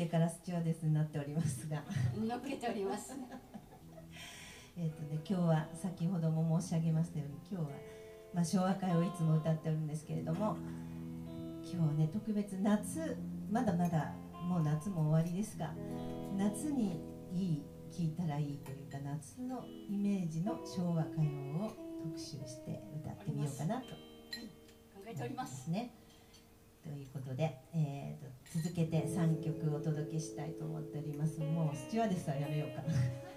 からスチュワーデスになっておりますが乗っけております。 今日は先ほども申し上げましたように、今日は、昭和歌謡をいつも歌っておるんですけれども、今日はね、特別夏、まだまだもう夏も終わりですが、夏に聴いたらいいというか、夏のイメージの昭和歌謡を特集して歌ってみようかなと考えておりますね。ということで、続けて3曲お届けしたいと思っております。もうスチュワーデスはやめようか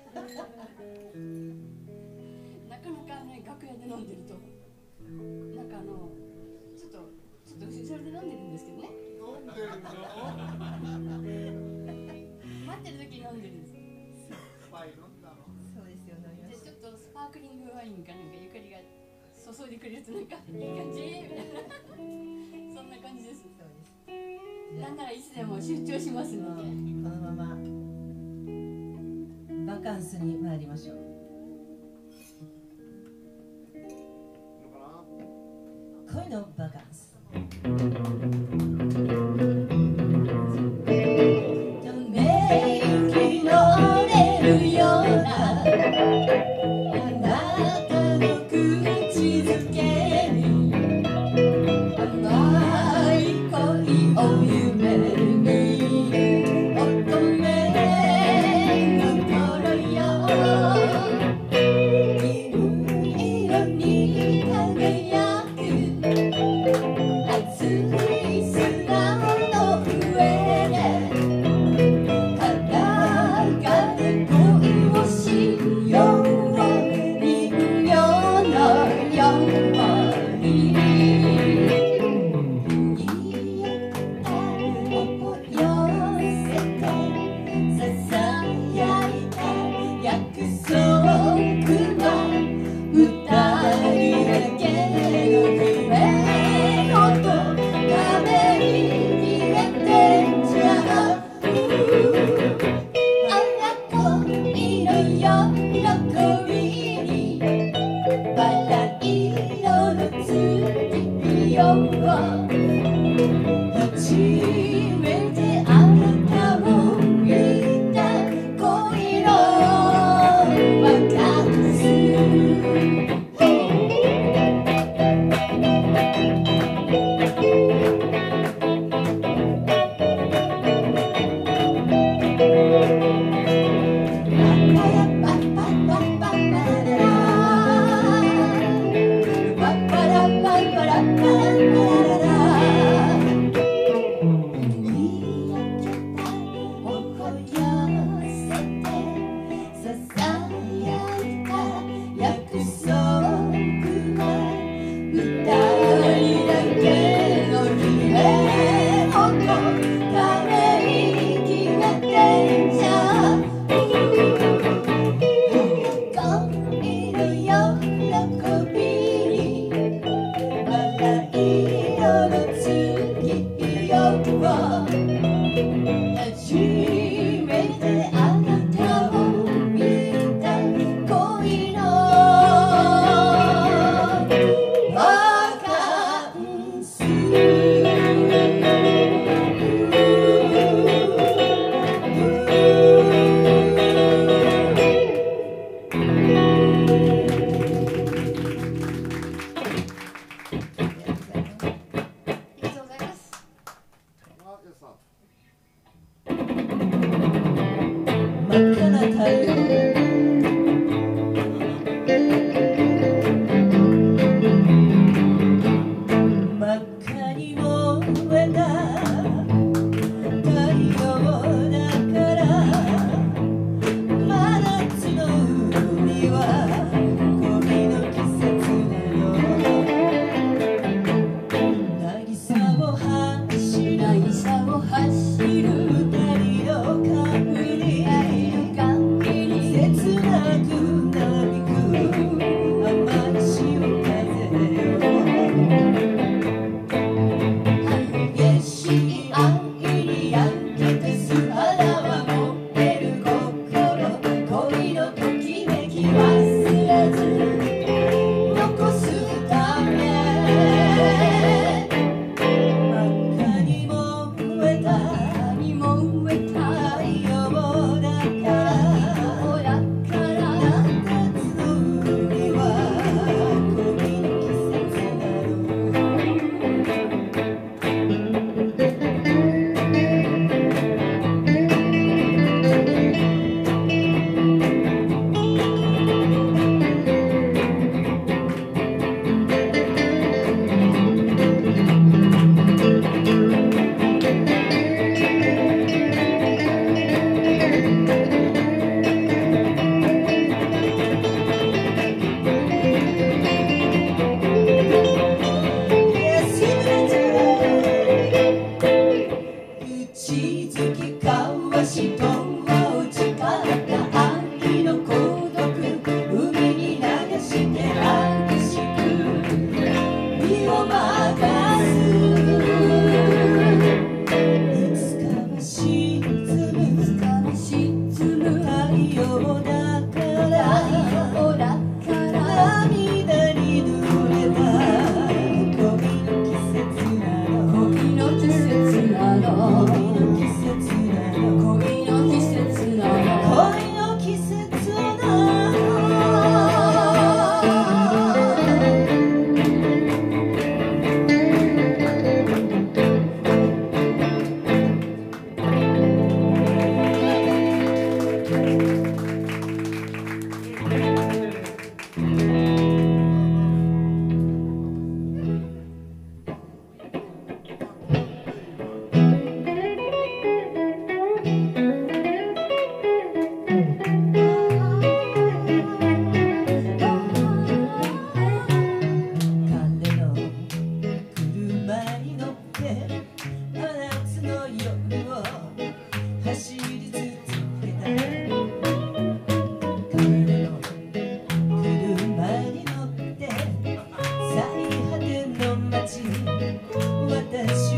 なかなかね、楽屋で飲んでるとなんかちょっと後ろで飲んでるんですけどね。 飲んでるの？ 待ってる時に飲んでるんです。 いっぱい飲んだの？ そうですよ、飲みました。 でちょっとスパークリングワインかなんかゆかりが注いでくれるとなんかいい感じみたいなそんな感じです。 そうです。 なんならいつでも出張しますので、 このままバカンスに参りましょう。恋のバカンス。息の出るようなあなたの口づけに甘い恋を夢見る乙女心よ、銀色に輝く熱い砂の上で裸で恋をしよう、人形のように思い寄せてささやいた約束は二人だけの夢をと壁に入れてんじゃあら恋の喜びにバラ色の月よ、初めてあなたを見た恋のバカンス。激しい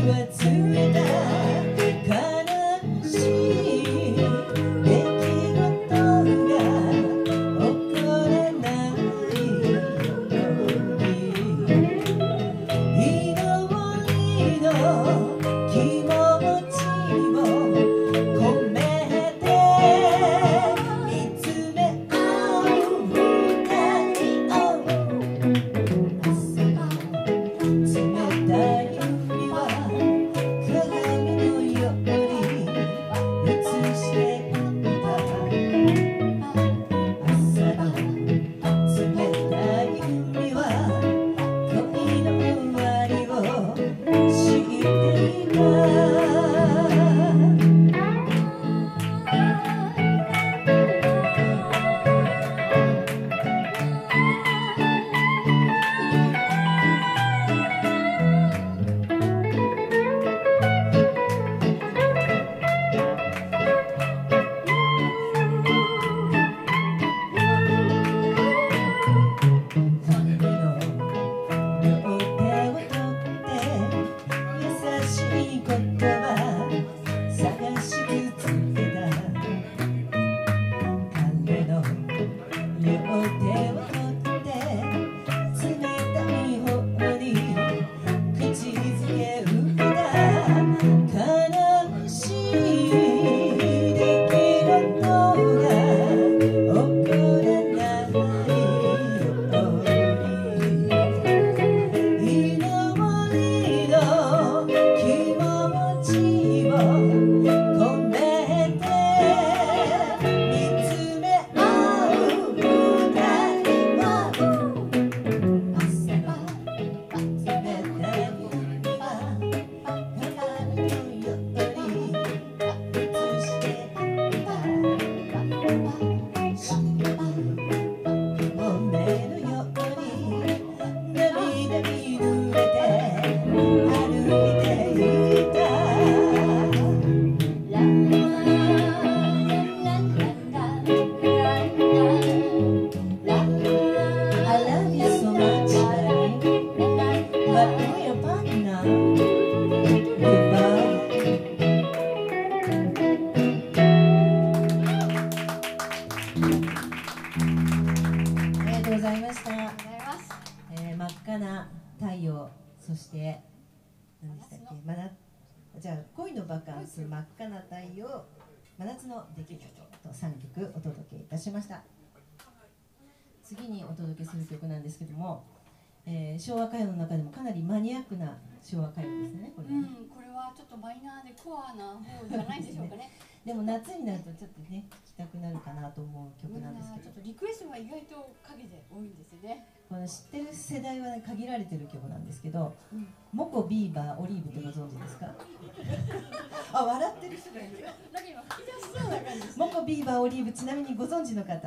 そして何でしたっけ、じゃあ恋のバカンス、真っ赤な太陽、真夏の出来事と3曲お届けいたしました。次にお届けする曲なんですけども、昭和歌謡の中でもかなりマニアックな昭和歌謡ですね、これはね。 これはちょっとマイナーでコアな方じゃないでしょうかね。 でも夏になるとちょっとね聴きたくなるかなと思う曲なんですけど、 ちょっとリクエストが意外と陰で多いんですよね。 この知ってる世代は、ね、限られてる曲なんですけど、モコビーバーオリーブってご存知ですか？あ、笑ってる人がいる。 なんか今吹き出しそうな感じです、 モコビーバーオリーブ、ちなみにご存知の方、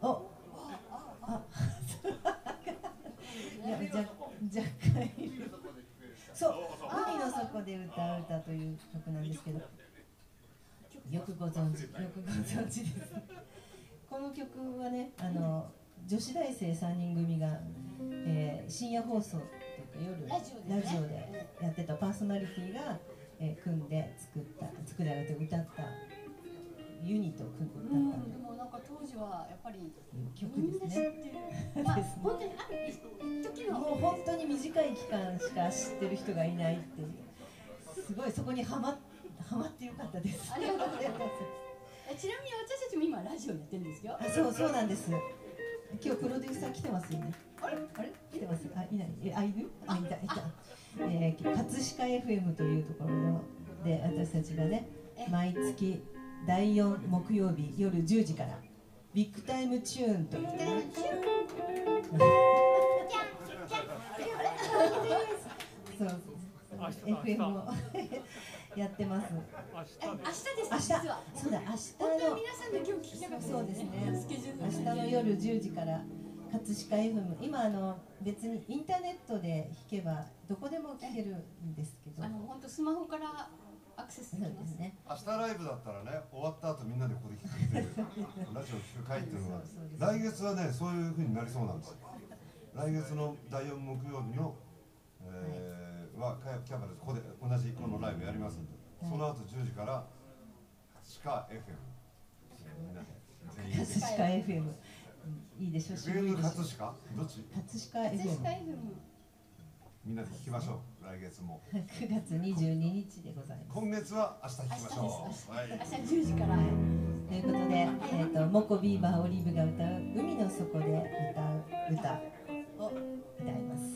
いや、若干いる。そう、海の底で歌う歌という曲なんですけど、よくご存知です。この曲はね、女子大生3人組が、深夜放送というか夜ラジオでやってたパーソナリティが、組んで作られて歌ったユニットを組んで歌った。 でもなんか当時はやっぱり曲ですね。 本当にある一時のもう本当に短い期間しか知ってる人がいないっていう、すごいそこにはまってよかったです。 ありがとうございます。ちなみに私たちも今ラジオやってるんですよ。 そうなんです。今日プロデューサー来てますよね。あれ来てます。いない。いた。葛飾 FM というところで私たちがね、毎月第4木曜日夜10時からビッグタイムチューンというFM をやってます。 明日です。実はそうだ、明日の皆さんで今日聞きたかった。 そうですね。 スケジュール明日の夜10時から葛飾 FM、今別にインターネットで弾けばどこでも聴けるんですけど、 本当スマホからアクセスできますね。 明日ライブだったらね、終わった後みんなでここで聴くっていうラジオ聴く会っていうのが来月はね、そういう風になりそうなんですよ。来月の第4木曜日の、 はキャバレーここで同じこのライブやりますんで、その後10時から葛飾 FM みんなで全員葛飾 FM、いいでしょう。渋い FM でしょ。 葛飾どっち葛飾 FM。 みんなで聞きましょう。来月も 9月22日でございます。 今月は明日聞きましょう。はい、 明日10時から。 ということで、モコビーバーオリーブが歌う海の底で歌う歌を歌います。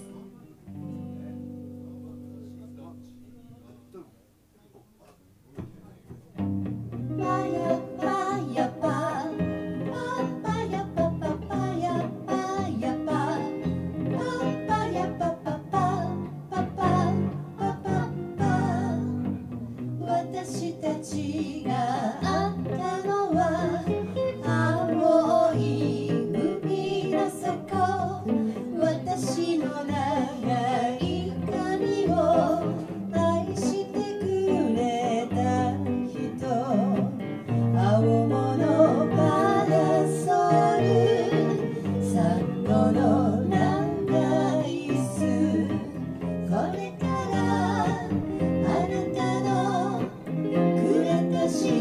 パヤパヤパパヤパパパヤパヤパパヤパパパパパパパ、私たちが会ったのは青い海の底、私の長い髪を愛してくれた人、青物パラソル、サンゴの長い椅子、これからあなたのくれた幸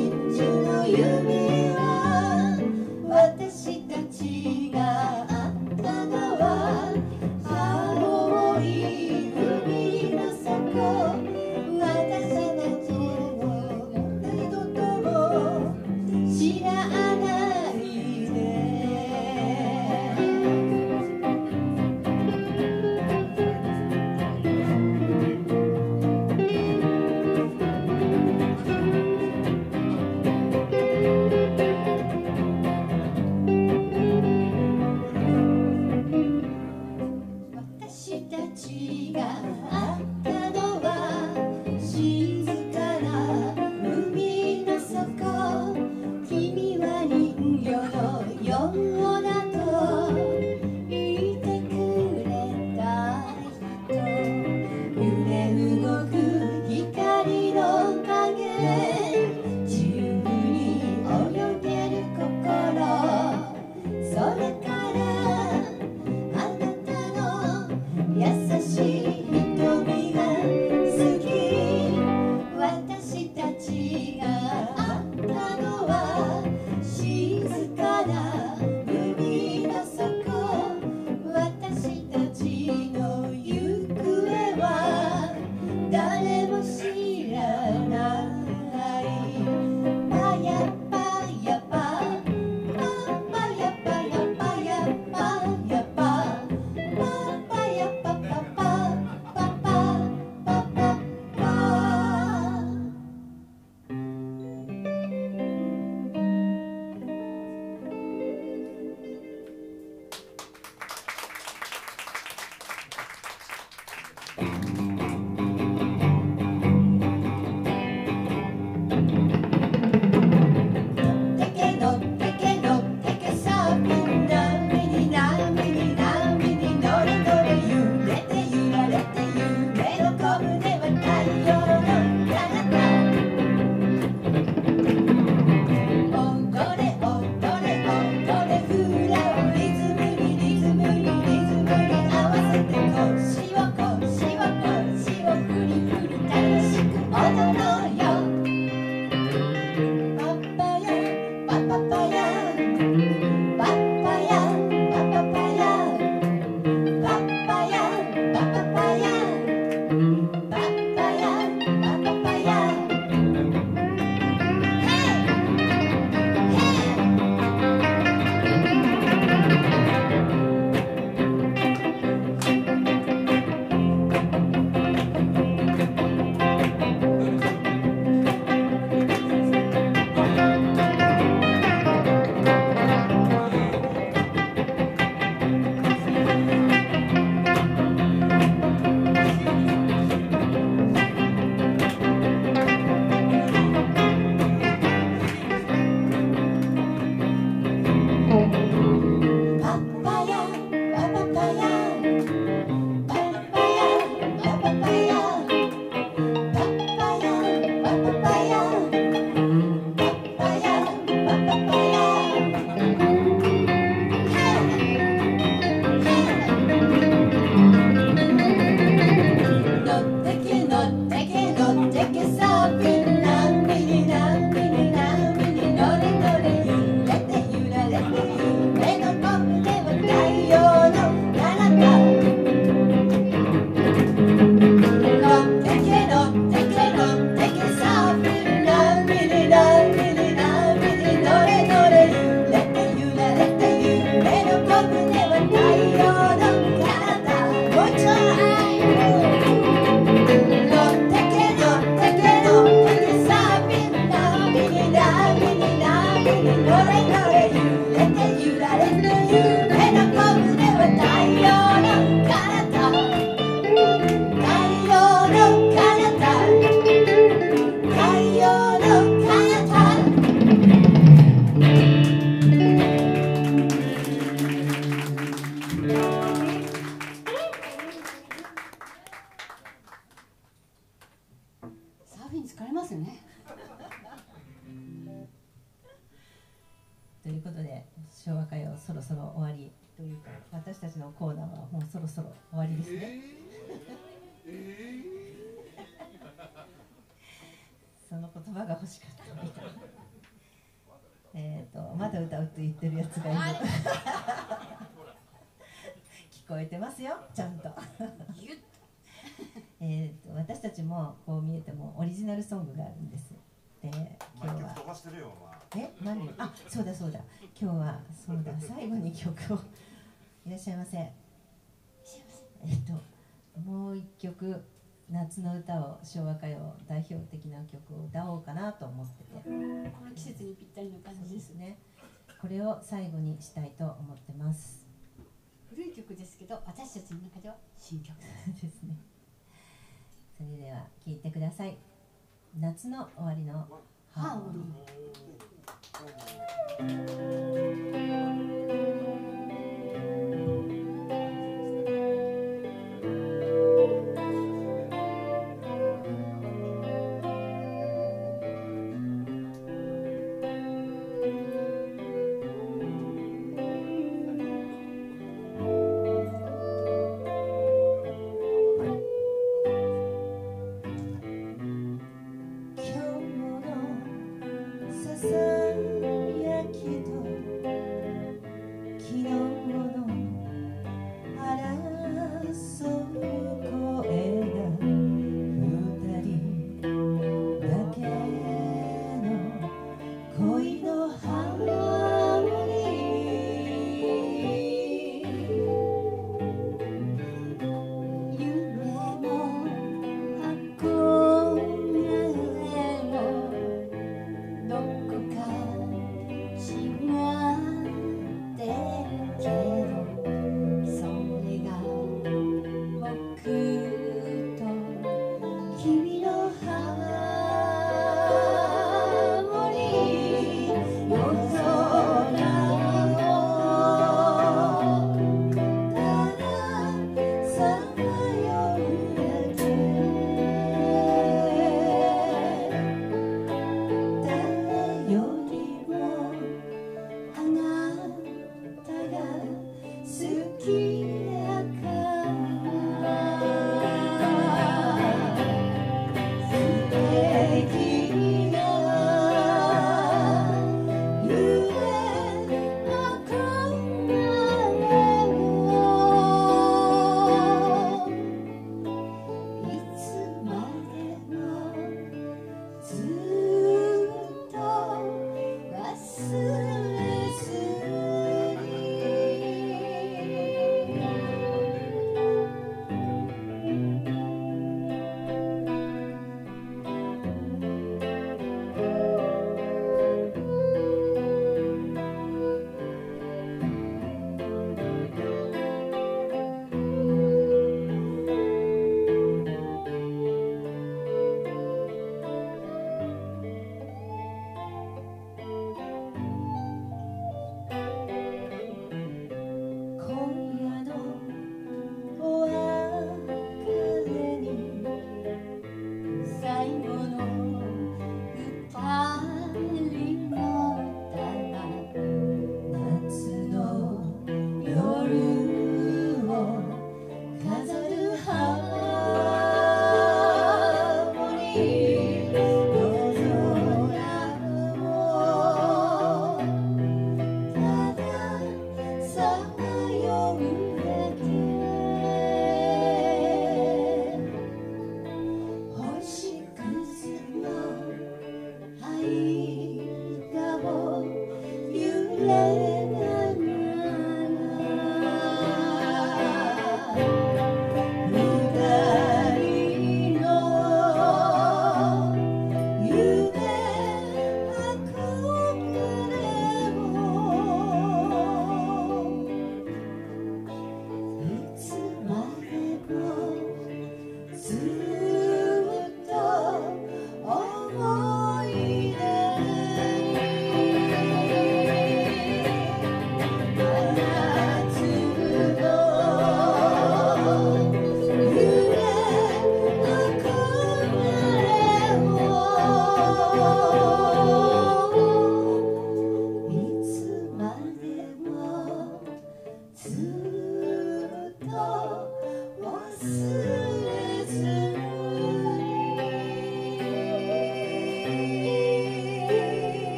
ということで昭和歌謡そろそろ終わりというか、私たちのコーナーはもうそろそろ終わりですね。その言葉が欲しかったみたいな。まだ歌うって言ってるやつがいる。聞こえてますよ、ちゃんと。私たちもこう見えてもオリジナルソングがあるんです。で、今日は何？あ、そうだそうだ。今日はそうだ、最後に曲をいらっしゃいませ。もう一曲夏の歌を、昭和歌謡代表的な曲を歌おうかなと思ってて。 この季節にぴったりの感じですね。これを最後にしたいと思ってます。 古い曲ですけど、私たちの中では新曲ですね。それでは聴いてください。夏の終わりのハーモニー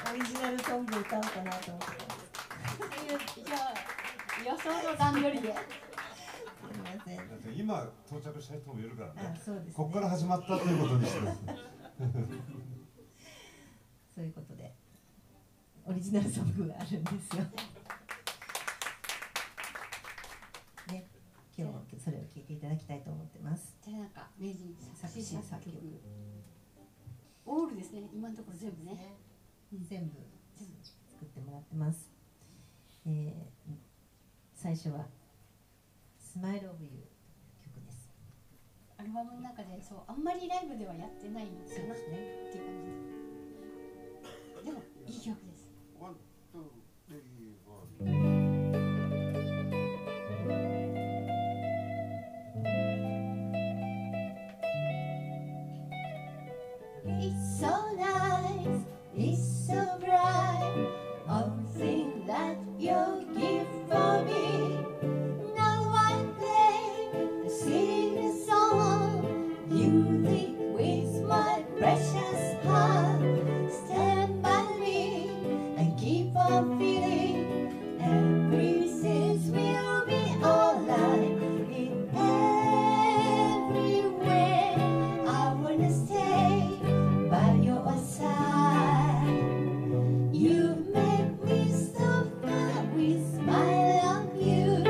オリジナルソング歌おうかなと思ってます。 じゃあ予想の段取りで。 すみません。 だって今到着した人もいるからね。 そうですね。 ここから始まったということにしてます。 そういうことでオリジナルソングがあるんですよ。ね、今日もそれを聞いていただきたいと思ってます。 じゃあなんか名人作詞作曲オールですね。今のところ全部ね。 全部作ってもらってます。最初はスマイルオブユー曲です。 アルバムの中でそうあんまりライブではやってないんですよね。 そうですね。 っていう感じで。でもいい曲です。 ワン、ツー、スリー、フォー。 It's so nice, it's so bright, all the things that you give for me. Now I play, sing a song, music with my precious heart. Stand by me and keep on feeling, everything will be alright. In everywhere, I wanna stay by your side. You make me so far with my love you.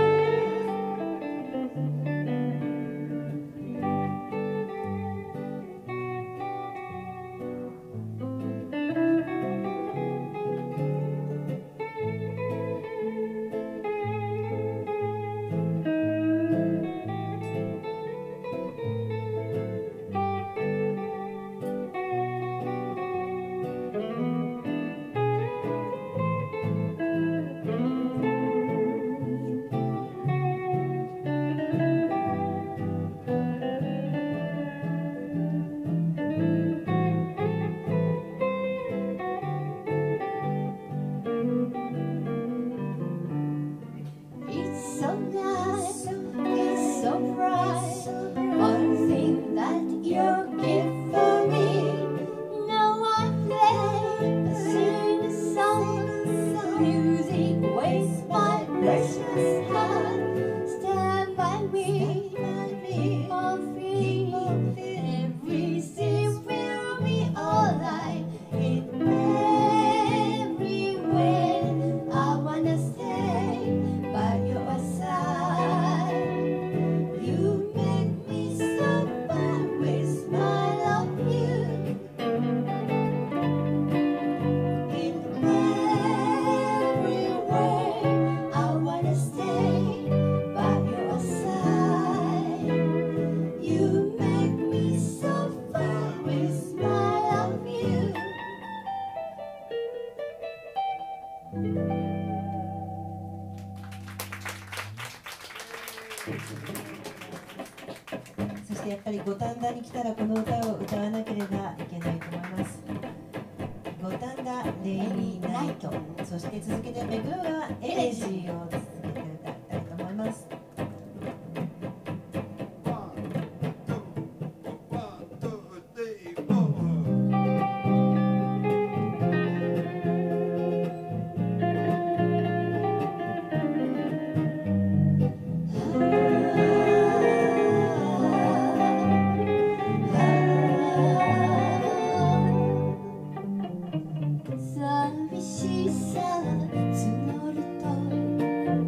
It's so nice, it's so bright, one thing that you give for me. Now I play, I sing a song, music with my precious heart. Stand by me, keep on feeling, everything will be alright. In everywhere, I wanna stay by your side. You make me so far with my love you. In everywhere, I wanna stay by your side. You make me so far with my love you. そしてやっぱり五反田に来たらこの歌を歌わなければいけないと思います。五反田レイニーナイト、そして続けて目黒川エレジーを続けて歌いたいと思います。 寂しさ募ると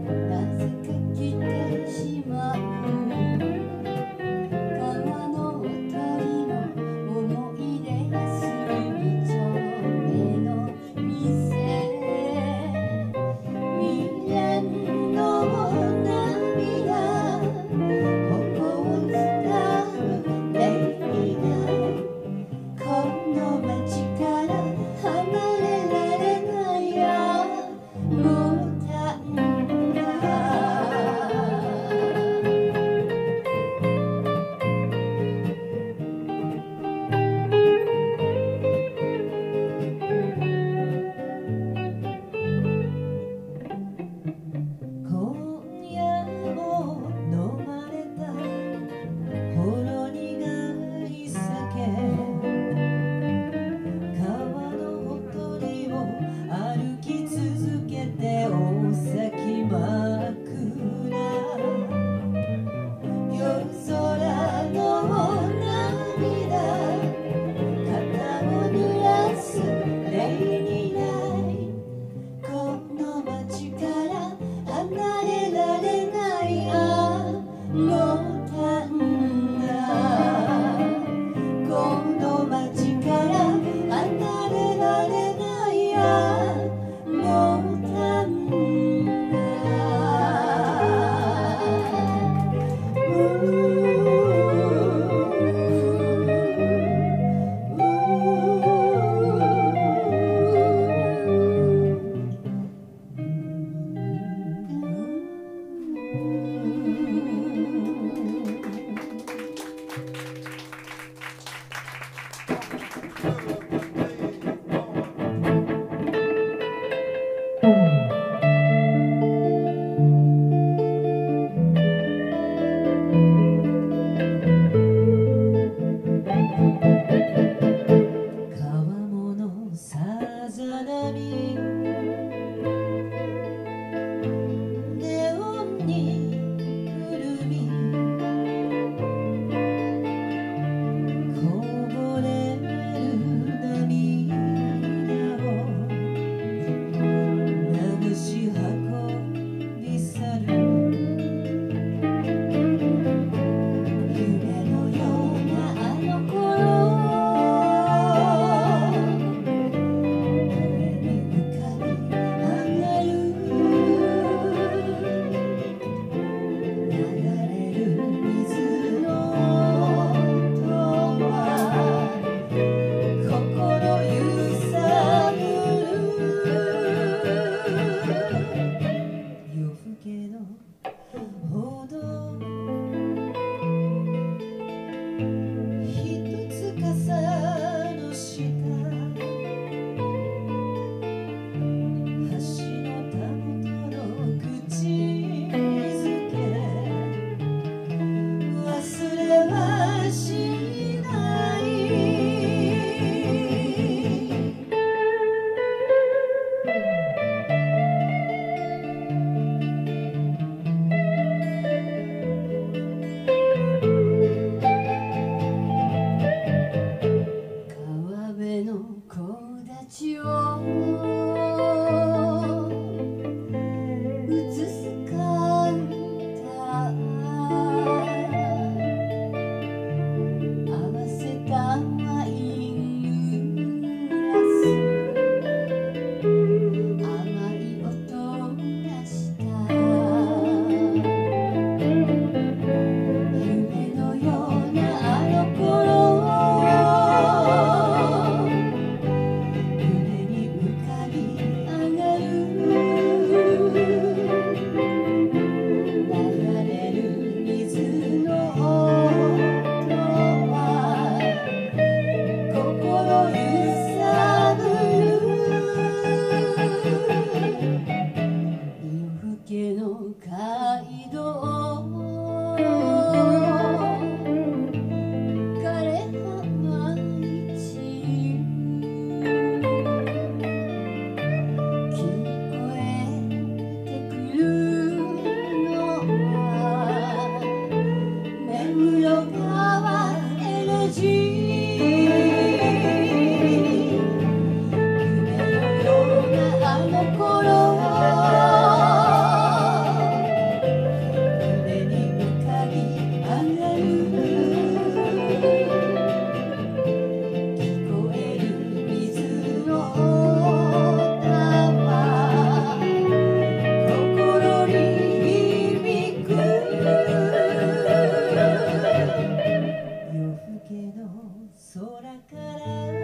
から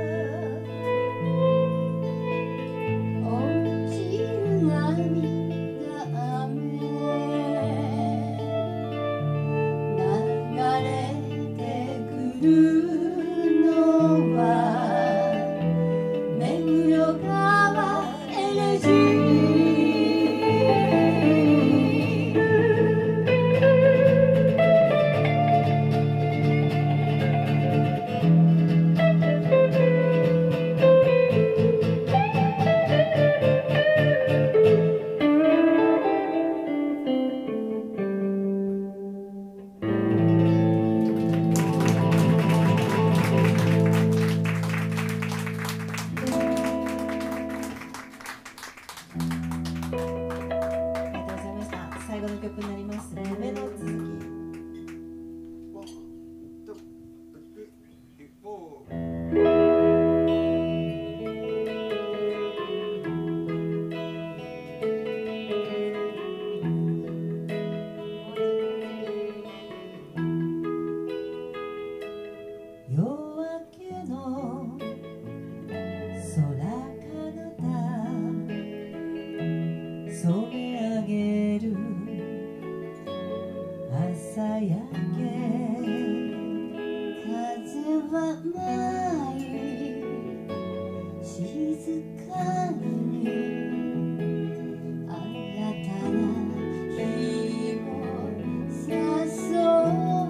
落ちる涙雨流れてくるのは目黒川エレジー最後の曲になります「夢の続き」。夜明けの空彼方染め上げる朝焼け風は舞い静かに新たな日を誘う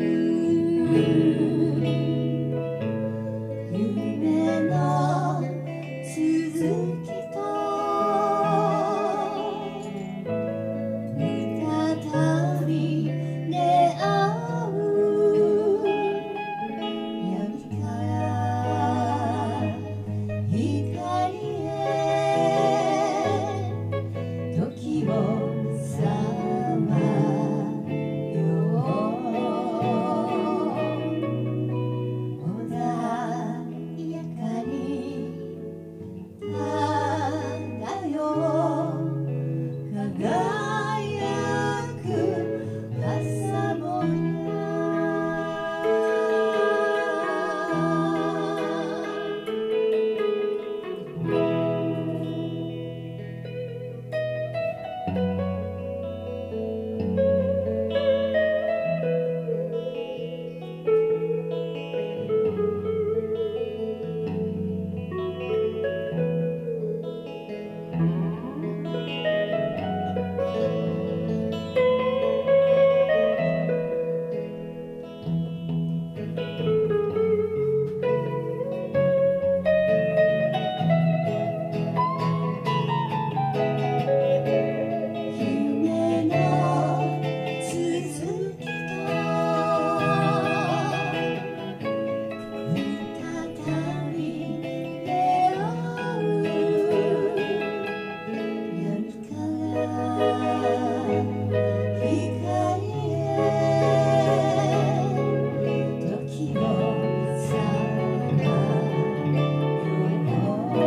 夢の続きと再び出会う闇から光へ時をさまよ穏やかに漂う輝く朝もや夢の続きと再び出会う闇から光へ時をさまよ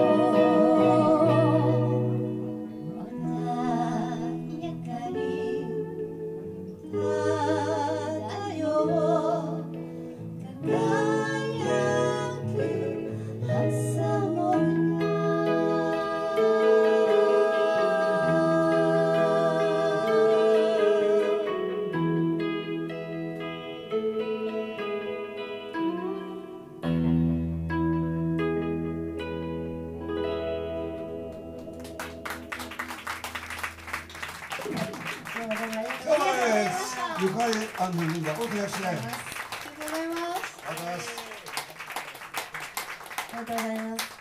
穏やかに漂う輝く朝もどうもどうもありがとうそうございでますす。ゆかりみんな大きな試合。 ありがとうございます。 ありがとうございます。 ありがとうございます。